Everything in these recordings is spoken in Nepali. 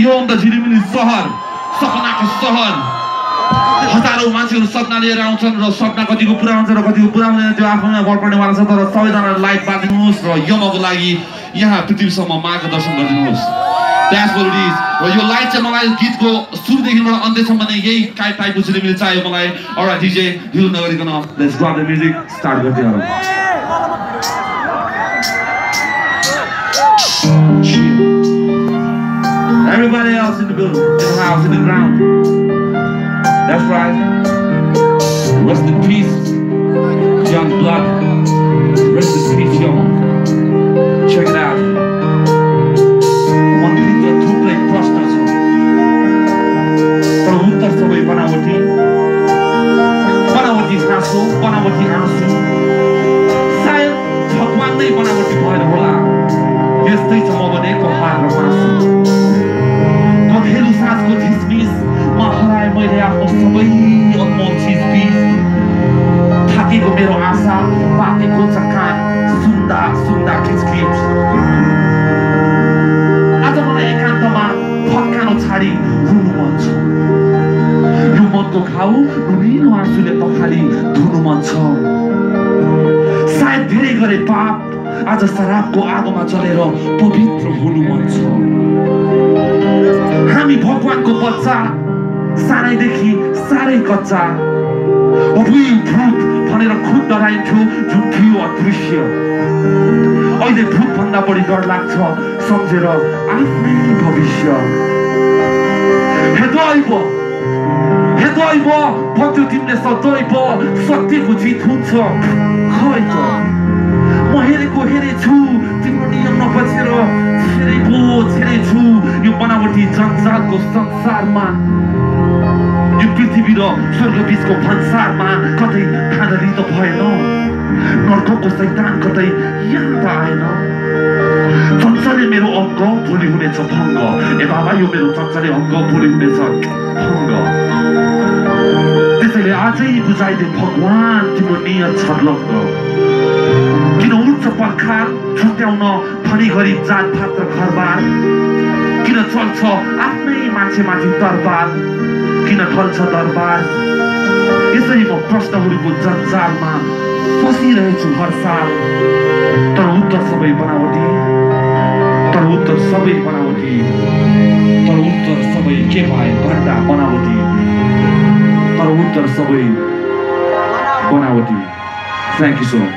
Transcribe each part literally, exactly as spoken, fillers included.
योभन्दा झिलिमिली सहर सपनाको सहर हजारौं मान्छेहरू सपना लिएर आउँछन् र सपना कतिको पुरा हुन्छ र कतिको पुरा हुँदैन त्यो आफैमा भर पर्नेवाला छ तर सबैजनालाई लाइट बाँधिदिनुहोस् र यमको लागि यहाँ पृथ्वीसम्म मार्गदर्शन गरिदिनुहोस् That's what it is. र यो लाइट चाहिँ मलाई गीतको सुरुदेखिबाट अन्त्यसम्म नै यही टाइपको झिलिमिली चाहियो मलाई अलराइट डीजे ढिलो नगरिकन let's go the music start गरिदिनु Everybody else in the building, in the house, in the ground. That's right. Rest in peace, young blood. Rest in peace, young. Check it out. One thing that two play prostas. From Uttar Sabai Banawati. Banawati Hasu, Banawati Ansu. Sayang, Bhagwan nahi Banawati bhayera hola. Yastai cha ma baneko har ra masu. Kotelu saasको झिसमिस म हराए मैले आफ्नो सबै अनमोल चिज बिस थाकेको मेरो आशा पाकेको छ कान सुन्दा सुन्दा किचकिच आज मलाई एकान्तमा फर्कानो छाडी रुनु मन छ यो मनको घाउ रुनिलो आँसुले पखाली धुनु मन छ सायद धेरै गरे पाप आज शराबको आगोमा जलेर पवित्र हुनु मन छ हामी भगवानको बच्चा सानैदेखि साह्रै कच्चा अबुई भूत भनेर खुद डराइन्थ्यो झुठियो अदृश्य अहिले भूत भन्दा बढी डर लाग्छ सम्झेर आफ्नै भविष्य हे दैव हे दैव बच्चो तिमीले सदैव सत्यको जित हुन्छ खै त म हेरेको हेरेछु तिम्रो नियम नबचेर छेरै पो छेरै छु यो बनावटी जन्जालको संसारमा यो पृथ्वी र स्वर्ग बीचको भन्सारमा कतै धाँधली त भएन नर्कको शैतान कतै यहाँ त आएन चञ्चले मेरो अङ्ग भोलि हुनेछ भङ्ग ए बाबा यो मेरो चञ्चले अङ्ग भोलि हुनेछ भङ्ग त्यसैले आजै बुझाइदे भगवान तिम्रो नियत छर्लङ्ग किन उच्च पर्खाल छुट्याउन धनी गरिब जातपात र घरबार किन चल्छ आफ्नै मान्छे माथि दरबार किन ढल्छ दरबार यसरी म प्रश्नहरूको जन्जालमा फसिरहेछु हर साल तर उत्तर सबै बनावटी तर उत्तर सबै बनावटी तर उत्तर सबै के भए घण्टा बनावटी तर उत्तर सबै बनावटी थ्याङ्क यू सो मच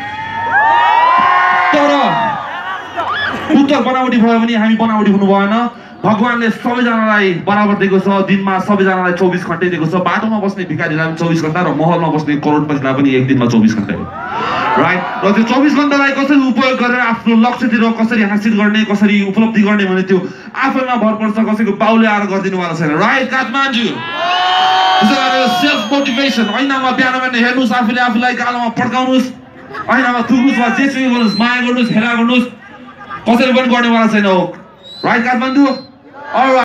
तर उत्तर बनावटी भयो भने हामी बनावटी हुनु भएन भगवानले सबैजनालाई बराबर दिएको छ दिनमा सबैजनालाई चौबिस घण्टै दिएको छ बाटोमा बस्ने भिखारीलाई पनि चौबिस घण्टा र महलमा बस्ने करोडपतिलाई पनि एक दिनमा चौबिस घण्टा हो राइट र त्यो चौबिस घण्टालाई कसरी उपयोग गरेर आफ्नो लक्ष्यतिर कसरी हासिल गर्ने कसरी उपलब्धि गर्ने भने त्यो आफैमा भर पर्छ कसैको बाउले आएर गरिदिनुवाला छैन राइट काठमाडौँ सेल्फ मोटिभेसन ऐनामा बिहान बिहान हेर्नुहोस् आफूले आफूलाई गालामा पड्काउनुहोस् ऐनामा थुक्नुहोस् वा जे सुकै गर्नुहोस् माया गर्नुहोस् हेला गर्नुहोस् कसैले पनि गर्नेवाला छैन हो राइट काठमाडौँ